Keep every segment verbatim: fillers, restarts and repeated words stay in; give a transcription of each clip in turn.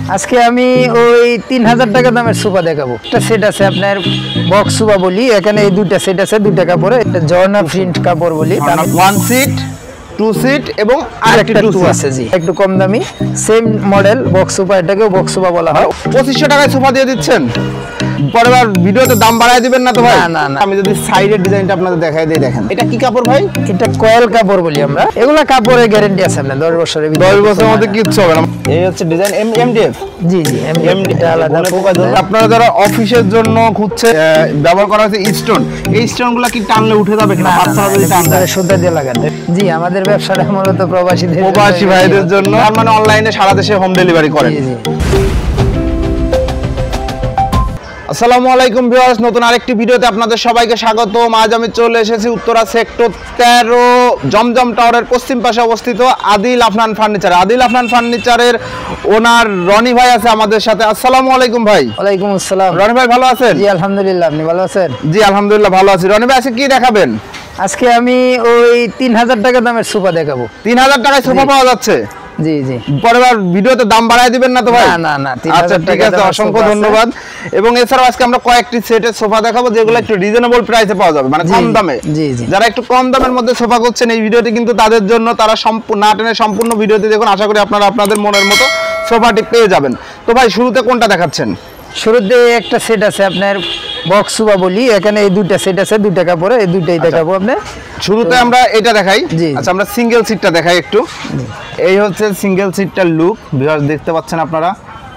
আজকে আমি ওই তিন হাজার টাকা দামের সোফা দেখাবো। একটা সেট আছে আপনার বক্স সোফা বলি, এখানে এই দুইটা সেট আছে দুইটা কাপড়ে, একটা জর্না প্রিন্ট কাপড় বলি, ওয়ান সিট টু সিট এবং আরেকটা টু আছে জি, একটু কম দামি সেম মডেল বক্স সোফা, এটাকেও বক্স সোফা বলা হয়। পঁচিশশো টাকায় সোফা দিয়ে দিচ্ছেন, পরেরবার ভিডিওতে দাম বাড়ায় দিবেন না তো ভাই? না না, আমি যদি সাইডের ডিজাইনটা আপনাদের দেখাই দিই, দেখেন এটা কি কাপড় ভাই? এটা কয়েল কাপড় বলি আমরা, এগুলা কাপড়ের গ্যারান্টি আছে আপনার দশ বছরের ভিতরে, দশ বছরের মধ্যে কিচ্ছু হবে না। এই হচ্ছে ডিজাইন এমডিএফ। জি জি এমডিএফ, এটা আলাদা। আপনারা যারা অফিসের জন্য খুঁজছে ব্যবহার করা হচ্ছে স্টোন, এই স্টোনগুলো কি টানলে উঠে যাবে কিনা? বাচ্চারা যদি টানলে সুতা দিয়ে লাগাতে। জি, আমাদের ব্যবসাটা মূলত প্রবাসীদের প্রবাসী ভাইদের জন্য, তার মানে অনলাইনে সারা দেশে হোম ডেলিভারি করেন। জি জি। আসসালামু আলাইকুম ভিউয়ার্স, নতুন আরেকটি ভিডিওতে আপনাদের সবাইকে স্বাগতম। আজ আমি চলে এসেছি উত্তরা সেক্টর তেরো জমজম টাওয়ারের পশ্চিম পাশে অবস্থিত আদিল আফনান ফার্নিচার। আদিল আফনান ফার্নিচারের ওনার রনি ভাই আছে আমাদের সাথে। আসসালামু আলাইকুম ভাই। ওয়ালাইকুম আসসালাম। রনি ভাই ভালো আছেন? জি আলহামদুলিল্লাহ, আপনি ভালো আছেন? জি আলহামদুলিল্লাহ ভালো আছি। রনি ভাই আজকে কি দেখাবেন? আজকে আমি ওই তিন হাজার টাকা দামের সোফা দেখাবো। তিন হাজার টাকায় সোফা পাওয়া যাচ্ছে? জি জি। পরেরবার ভিডিওতে দাম বাড়ায় দিবেন না তো ভাই? না না না, আচ্ছা ঠিক আছে, অসংখ্য ধন্যবাদ। এবং এছাড়াও আজকে আমরা কয়েকটি সেটের সোফা দেখাবো যেগুলো একটু রিজনেবল প্রাইসে পাওয়া যাবে, মানে কম দামে। জি জি। যারা একটু কম দামের মধ্যে সোফা করছেন, এই ভিডিওটি কিন্তু তাদের জন্য। তারা সম্পূর্ণ না টেনে সম্পূর্ণ ভিডিওটি দেখুন, আশা করি আপনারা আপনাদের মনের মতো সোফাটি পেয়ে যাবেন। তো ভাই শুরুতে কোনটা দেখাচ্ছেন? শুরুতে একটা সেট আছে আপনার বক্স সোফা বলি, এখানে এই দুইটা সেট আছে দুইটা কাপড়ে, এই দুইটাই দেখাবো আপনার। শুরুতে আমরা এটা দেখাই। আচ্ছা আমরা সিঙ্গেল সিটটা দেখাই একটু। এই হচ্ছে সিঙ্গেল সিটটার লুক, ভিউয়ার্স দেখতে পাচ্ছেন আপনারা,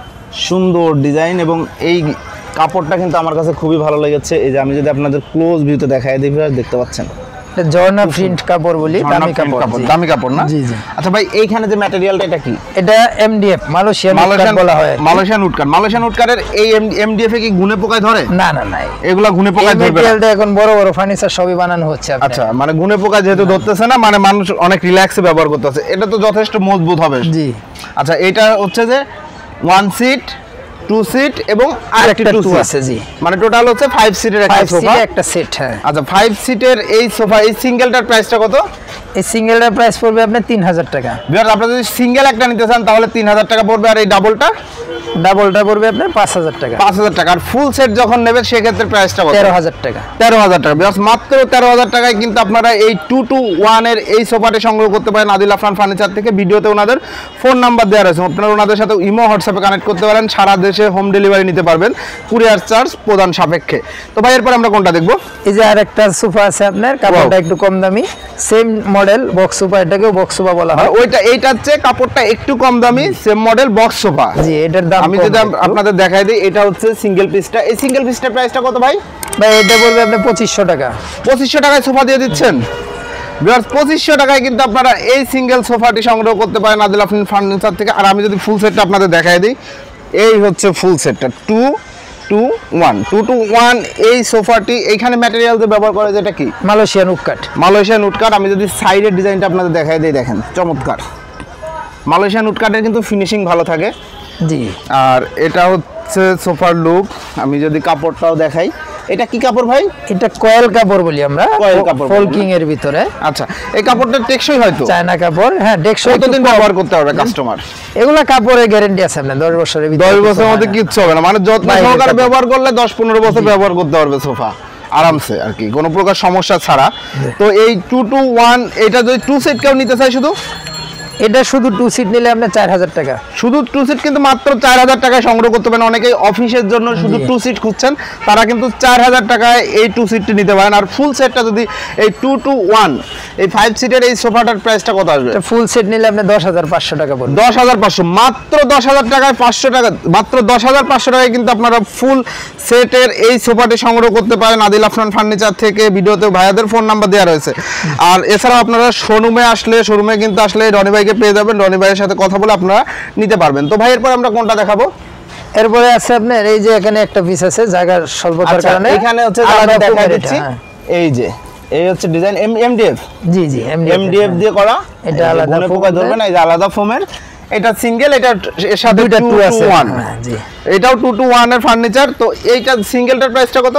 সুন্দর ডিজাইন এবং এই কাপড়টা কিন্তু আমার কাছে খুবই ভালো লেগেছে। এই যে আমি যদি আপনাদের ক্লোজ ভিউতে দেখাই দিই, ভিউয়ার্স দেখতে পাচ্ছেন জর্না প্রিন্ট কাপড় বলি, দামি কাপড়। দামি কাপড় না? জি জি। আচ্ছা ভাই এইখানে যে ম্যাটেরিয়ালটা এটা কি? এটা এমডিএফ, মালয়েশিয়ান উড বলা হয়। Malaysian wood cut. Malaysian wood কাটের এই এমডিএফ এ কি গুনে পোকায় ধরে? না না না, এগুলা গুনে পোকায় ধরবে না। ম্যাটেরিয়ালটা এখন বড় বড় ফার্নিচার সবই বানানো হচ্ছে আপনার। আচ্ছা, মানে গুনে পোকা যেহেতু ধরতেছে না, মানে মানুষ অনেক রিল্যাক্সে ব্যবহার করতেছে। এটা তো যথেষ্ট মজবুত হবে। জি। আচ্ছা এটা হচ্ছে যে ওয়ান সিট টু সিট এবং আরেকটা টু আছে। জি, মানে টোটাল হচ্ছে ফাইভ সিটের একটা সোফা, একটা সেট। হ্যাঁ। আচ্ছা ফাইভ সিটের এই সোফা, এই সিঙ্গেলটার প্রাইসটা কত? এই সিঙ্গেলটার প্রাইস পড়বে আপনার তিন হাজার টাকা। ভিউয়ার্স আপনারা যদি সিঙ্গেল একটা নিতে চান তাহলে তিন হাজার টাকা পড়বে, আর এই ডাবলটা ডাবলটা পড়বে আপনার পাঁচ হাজার টাকা। পাঁচ হাজার টাকা। আর ফুল সেট যখন নেবেন সেক্ষেত্রে প্রাইসটা কত? তেরো হাজার টাকা। তেরো হাজার টাকা। ভিউয়ার্স মাত্র তেরো হাজার টাকায় কিন্তু আপনারা এই টু টু ওয়ান এর এই সোফাটি সংগ্রহ করতে পারেন আদিল আফনান ফার্নিচার থেকে। ভিডিওতে ওনাদের ফোন নাম্বার দেওয়া রয়েছে, আপনারা ওনাদের সাথে ইমো হোয়াটসঅ্যাপে কানেক্ট করতে পারেন, সারা দেশে হোম ডেলিভারি নিতে পারবেন কুরিয়ার চার্জ প্রদান সাপেক্ষে। তো ভাই এরপর আমরা কোনটা দেখবো? এই যে আরেকটা সোফা আছে আপনার, কাপড়টা একটু কম দামি, সেম মডেল বক্স সোফা, এটাকেও বক্স সোফা বলা হয়। ওইটা এইটার চেয়ে কাপড়টা একটু কম দামি, সেম মডেল বক্স সোফা। জি, এটার দাম আমি যদি আপনাদের দেখাই দিই, এটা হচ্ছে সিঙ্গেল পিসটা। এই সিঙ্গেল পিসটার প্রাইসটা কত ভাই? ভাই এটা পড়বে আপনার পঁচিশশো টাকা। পঁচিশশো টাকায় সোফা দিয়ে দিচ্ছেন? ভিউয়ার্স পঁচিশশো টাকায় কিন্তু আপনারা এই সিঙ্গেল সোফাটি সংগ্রহ করতে পারেন আদিল আফনান ফার্নিচার থেকে। আর আমি যদি ফুল সেটটা আপনাদের দেখাই দিই, এই হচ্ছে ফুল সেটটা two two one two two one এই সোফাটি। এইখানে ম্যাটেরিয়াল যে ব্যবহার করা যায় এটা কি? Malaysian wood cut. Malaysian wood cut. আমি যদি সাইডের ডিজাইনটা আপনাদের দেখাই দিই, দেখেন চমৎকার। মালয়েশিয়ান উড কাটের কিন্তু ফিনিশিং ভালো থাকে। জি। আর এটা হচ্ছে সোফার লুক। আমি যদি কাপড়টাও দেখাই, এটা কি কাপড় ভাই? এটা কয়েল কাপড় বলি আমরা, কয়েল কাপড়, ফোল্ডিং এর ভিতরে। আচ্ছা এই কাপড়টা টেকসই হয়তো? চায়না কাপড়। হ্যাঁ টেকসই। কতদিন ব্যবহার করতে পারবে কাস্টমার? এগুলা কাপড়ের গ্যারান্টি আছে আপনার দশ বছরের ভিতরে। দশ বছরের মধ্যে কিচ্ছু হবে না, মানে যত্ন সহকারে ব্যবহার করলে দশ পনেরো বছর ব্যবহার করতে পারবে সোফা আরামসে আর কি, কোনো প্রকার সমস্যা ছাড়া। তো এই টু টু ওয়ান এটা যদি টু সিট কেউ নিতে চাই, শুধু এটা শুধু টু সিট নিলে আপনার চার হাজার টাকা। শুধু টু সিট কিন্তু মাত্র চার হাজার টাকায় সংগ্রহ করতে পারেন। অনেকেই অফিসের জন্য শুধু টু সিট খুঁজছেন, তারা কিন্তু চার হাজার টাকায় এই টু সিটটি নিতে পারেন। আর ফুল সেটটা যদি এই টু টু ওয়ান এই ফাইভ সিটের এই সোফাটার প্রাইসটা কত আসবে? ফুল সেট নিলে আপনি দশ হাজার পাঁচশো টাকা পড়বে। দশ হাজার পাঁচশো, মাত্র দশ হাজার টাকায় পাঁচশো টাকা, মাত্র দশ হাজার পাঁচশো টাকায় কিন্তু আপনারা ফুল সেটের এই সোফাটি সংগ্রহ করতে পারেন আদিল আফনান ফার্নিচার থেকে। ভিডিওতে ভাইয়াদের ফোন নাম্বার দেওয়া রয়েছে। আর এছাড়াও আপনারা শোরুমে আসলে, শোরুমে কিন্তু আসলে রনি ভাইকে পেয়ে যাবেন, রনি ভাইয়ের সাথে কথা বলে আপনারা নিতে পারবেন। তো ভাই এরপর আমরা কোনটা দেখাবো? এরপরে আছে আপনার এই যে এখানে একটা পিস আছে জায়গার স্বল্পতার কারণে, এখানে হচ্ছে আলাদা দেখা দিচ্ছি। এই যে এই হচ্ছে ডিজাইন এমডিএফ। জি জি এমডিএফ দিয়ে করা, এটা আলাদা গুনে পোকা ধরবে না। এই যে আলাদা ফোমের, এটা সিঙ্গেল, এটা এর সাথে টু টু ওয়ান। জি, এটাও টু টু ওয়ান এর ফার্নিচার। তো এইটা সিঙ্গেলটার প্রাইসটা কত?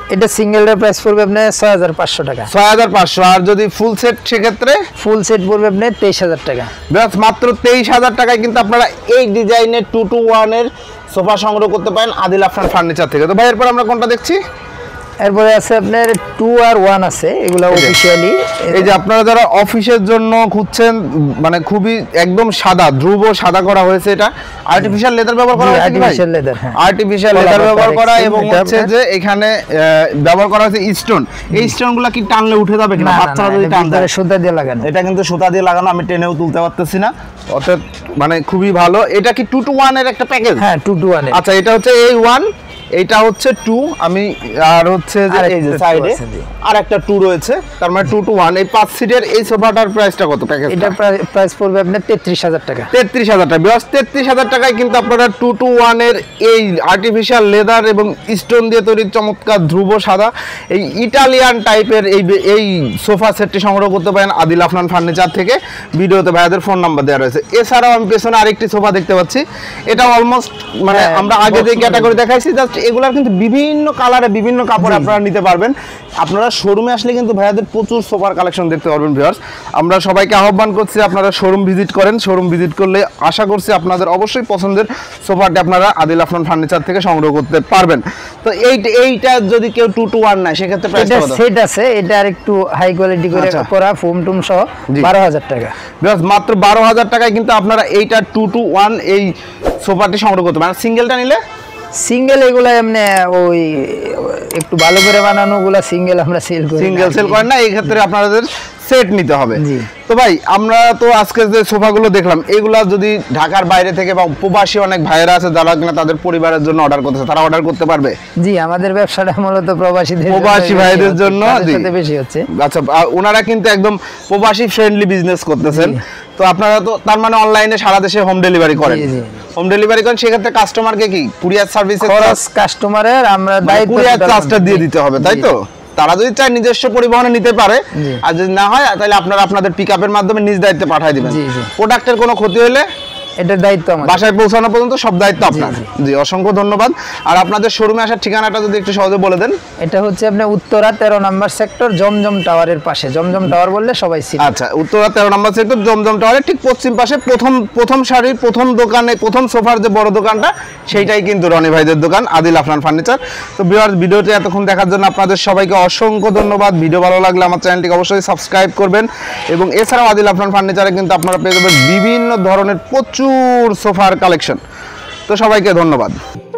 এটা সিঙ্গেলের প্রাইস পড়বে আপনার ছয় হাজার পাঁচশো টাকা। ছয় হাজার পাঁচশো। আর যদি ফুল সেট সেক্ষেত্রে ফুল সেট পড়বে আপনার তেইশ হাজার টাকা। ব্যাস মাত্র তেইশ হাজার টাকায় কিন্তু আপনারা এই ডিজাইনের টু টু ওয়ান এর সোফা সংগ্রহ করতে পারেন আদিল আফরান ফার্নিচার থেকে। তো ভাই এরপর আমরা কোনটা দেখছি? এরপরে আছে আপনার টু আর ওয়ান আছে, এগুলো অফিশিয়ালি। এই যে আপনারা যারা অফিসের জন্য খুঁজছেন, মানে খুবই একদম সাদা, ধ্রুব সাদা করা হয়েছে। এটা আর্টিফিশিয়াল লেদার ব্যবহার করা হয়েছে, আর্টিফিশিয়াল লেদার, হ্যাঁ আর্টিফিশিয়াল লেদার ব্যবহার করা, এবং হচ্ছে যে এখানে ব্যবহার করা হয়েছে স্টোন। এই স্টোনগুলো কি টানলে উঠে যাবে কিনা? বাচ্চারা যদি টান দেয়, সুতা দিয়ে লাগানো। এটা কিন্তু সুতা দিয়ে লাগানো, আমি টেনেও তুলতে পারতেছি না, অর্থাৎ মানে খুবই ভালো। এটা কি টু টু ওয়ান এর একটা প্যাকেজ? হ্যাঁ টু টু ওয়ান। আচ্ছা, এটা হচ্ছে এই ওয়ান, এটা হচ্ছে টু, আমি আর হচ্ছে যে এই যে সাইডে আর একটা টু রয়েছে, তার মানে টু টু ওয়ান। এই পাঁচ সিটের এই সোফাটার প্রাইসটা কত প্যাকেজ? এটা প্রাইস পড়বে আপনার তেত্রিশ হাজার টাকা। তেত্রিশ হাজার টাকা। বিকজ তেত্রিশ হাজার টাকায় কিন্তু আপনারা টু টু ওয়ান এর এই আর্টিফিশিয়াল লেদার এবং স্টোন দিয়ে তৈরি চমৎকার ধ্রুব সাদা এই ইটালিয়ান টাইপের এই এই সোফা সেটটি সংগ্রহ করতে পারেন আদিল আফরান ফার্নিচার থেকে। ভিডিওতে ভাইয়াদের ফোন নাম্বার দেওয়া রয়েছে। এছাড়াও আমি পেছনে আরেকটি সোফা দেখতে পাচ্ছি, এটা অলমোস্ট মানে আমরা আগে যে ক্যাটাগরি দেখাইছি, জাস্ট এগুলার কিন্তু বিভিন্ন কালারে বিভিন্ন কাপড় আপনারা নিতে পারবেন। আপনারা শোরুমে আসলে কিন্তু ভাইয়াদের প্রচুর সোফার কালেকশন দেখতে পারবেন। ভিউয়ার্স, আমরা সবাইকে আহ্বান করছি আপনারা শোরুম ভিজিট করেন। শোরুম ভিজিট করলে আশা করছি আপনাদের অবশ্যই পছন্দের সোফাটি আপনারা আদিল আফরান ফার্নিচার থেকে সংগ্রহ করতে পারবেন। তো এই এইটা যদি কেউ টু টু ওয়ান নেয় সেক্ষেত্রে প্রাইস কত? সেট আছে, এটা আরেকটু হাই কোয়ালিটি করে করা, ফোম টুম সহ বারো হাজার টাকা। ভিউয়ার্স, মাত্র বারো হাজার টাকায় কিন্তু আপনারা এইটা টু টু ওয়ান এই সোফাটি সংগ্রহ করতে পারেন। সিঙ্গেলটা নিলে সিঙ্গেল এগুলা এমনি ওই একটু ভালো করে বানানো গুলা সিঙ্গেল আমরা সেল করি, সিঙ্গেল সেল করেন না, এই ক্ষেত্রে আপনাদের সেট নিতে হবে। তো ভাই আমরা তো আজকে যে সোফাগুলো দেখলাম, এগুলা যদি ঢাকার বাইরে থেকে বা প্রবাসী অনেক ভাইয়েরা আছে যারা কিনা তাদের পরিবারের জন্য অর্ডার করতেছে, তারা অর্ডার করতে পারবে? জি, আমাদের ব্যবসাটা মূলত প্রবাসীদের প্রবাসী ভাইদের জন্য বেশি হচ্ছে। আচ্ছা, ওনারা কিন্তু একদম প্রবাসী ফ্রেন্ডলি বিজনেস করতেছেন। তো আপনারা তো তার মানে অনলাইনে সারা দেশে হোম ডেলিভারি করেন? হোম ডেলিভারি করেন, সেক্ষেত্রে কাস্টমারকে কি কুরিয়ার সার্ভিসে খরচ কাস্টমারের আমরা দায়িত্ব কুরিয়ার চার্জটা দিয়ে দিতে হবে, তাই তো? তারা যদি চায় নিজস্ব পরিবহনে নিতে পারে, আর যদি না হয় তাহলে আপনারা আপনাদের পিকআপের মাধ্যমে নিজ দায়িত্বে পাঠিয়ে দিবেন। প্রোডাক্টের কোনো ক্ষতি হলে এটার দায়িত্ব আমাদের, বাসায় পৌঁছানো পর্যন্ত সব দায়িত্ব আপনার। জি, অসংখ্য ধন্যবাদ। আর আপনাদের শোরুমে আসার ঠিকানাটা যদি একটু সহজে বলে দেন। এটা হচ্ছে আপনার উত্তরা তেরো নম্বর সেক্টর, জমজম টাওয়ারের পাশে। জমজম টাওয়ার বললে সবাই চিনে। আচ্ছা, উত্তরা তেরো নম্বর সেক্টর, জমজম টাওয়ারের ঠিক পশ্চিম পাশে প্রথম প্রথম সারির প্রথম দোকানে, প্রথম সোফার যে বড় দোকানটা, সেইটাই কিন্তু রনি ভাইদের দোকান আদিল আফরান ফার্নিচার। তো ভিউয়ার্স, ভিডিওটি এতক্ষণ দেখার জন্য আপনাদের সবাইকে অসংখ্য ধন্যবাদ। ভিডিও ভালো লাগলে আমার চ্যানেলটিকে অবশ্যই সাবস্ক্রাইব করবেন, এবং এছাড়াও আদিল আফরান ফার্নিচারে কিন্তু আপনারা পেয়ে যাবেন বিভিন্ন ধরনের প্রচুর সোফার কালেকশন। তো সবাইকে ধন্যবাদ।